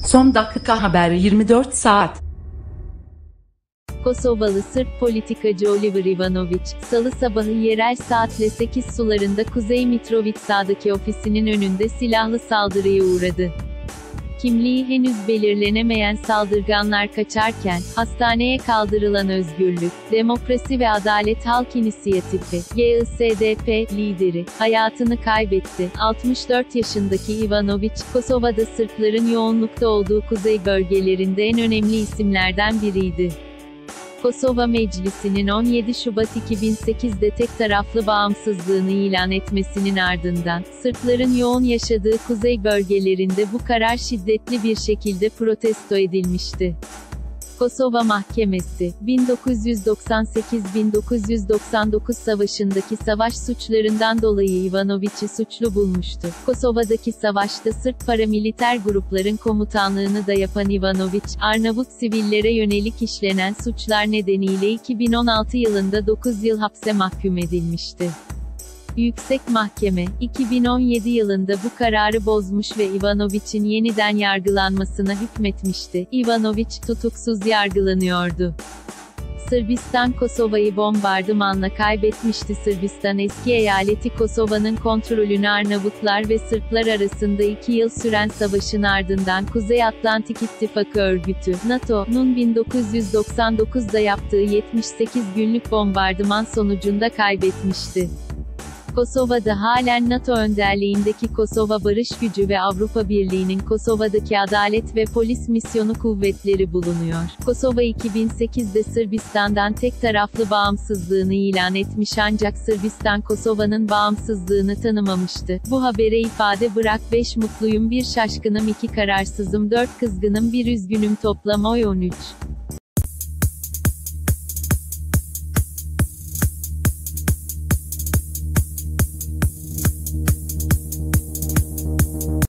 Son dakika haberi 24 saat. Kosovalı Sırp politikacı Oliver Ivanović, Salı sabahı yerel saatle 8 sularında Kuzey Mitrovica'daki ofisinin önünde silahlı saldırıya uğradı. Kimliği henüz belirlenemeyen saldırganlar kaçarken, hastaneye kaldırılan Özgürlük, Demokrasi ve Adalet Halk İnisiyatifi, GISDP, lideri, hayatını kaybetti. 64 yaşındaki Ivanović, Kosova'da Sırpların yoğunlukta olduğu kuzey bölgelerinde en önemli isimlerden biriydi. Kosova Meclisi'nin 17 Şubat 2008'de tek taraflı bağımsızlığını ilan etmesinin ardından, Sırpların yoğun yaşadığı kuzey bölgelerinde bu karar şiddetli bir şekilde protesto edilmişti. Kosova Mahkemesi, 1998-1999 savaşındaki savaş suçlarından dolayı Ivanović'i suçlu bulmuştu. Kosova'daki savaşta Sırp paramiliter grupların komutanlığını da yapan Ivanović, Arnavut sivillere yönelik işlenen suçlar nedeniyle 2016 yılında 9 yıl hapse mahkum edilmişti. Yüksek Mahkeme, 2017 yılında bu kararı bozmuş ve Ivanović'in yeniden yargılanmasına hükmetmişti. Ivanović, tutuksuz yargılanıyordu. Sırbistan Kosova'yı bombardımanla kaybetmişti. Sırbistan eski eyaleti Kosova'nın kontrolünü Arnavutlar ve Sırplar arasında 2 yıl süren savaşın ardından Kuzey Atlantik İttifakı Örgütü, NATO'nun 1999'da yaptığı 78 günlük bombardıman sonucunda kaybetmişti. Kosova'da halen NATO önderliğindeki Kosova Barış Gücü ve Avrupa Birliği'nin Kosova'daki Adalet ve Polis Misyonu kuvvetleri bulunuyor. Kosova 2008'de Sırbistan'dan tek taraflı bağımsızlığını ilan etmiş ancak Sırbistan Kosova'nın bağımsızlığını tanımamıştı. Bu habere ifade bırak 5 mutluyum 1 şaşkınım 2 kararsızım 4 kızgınım 1 üzgünüm toplam oy 13.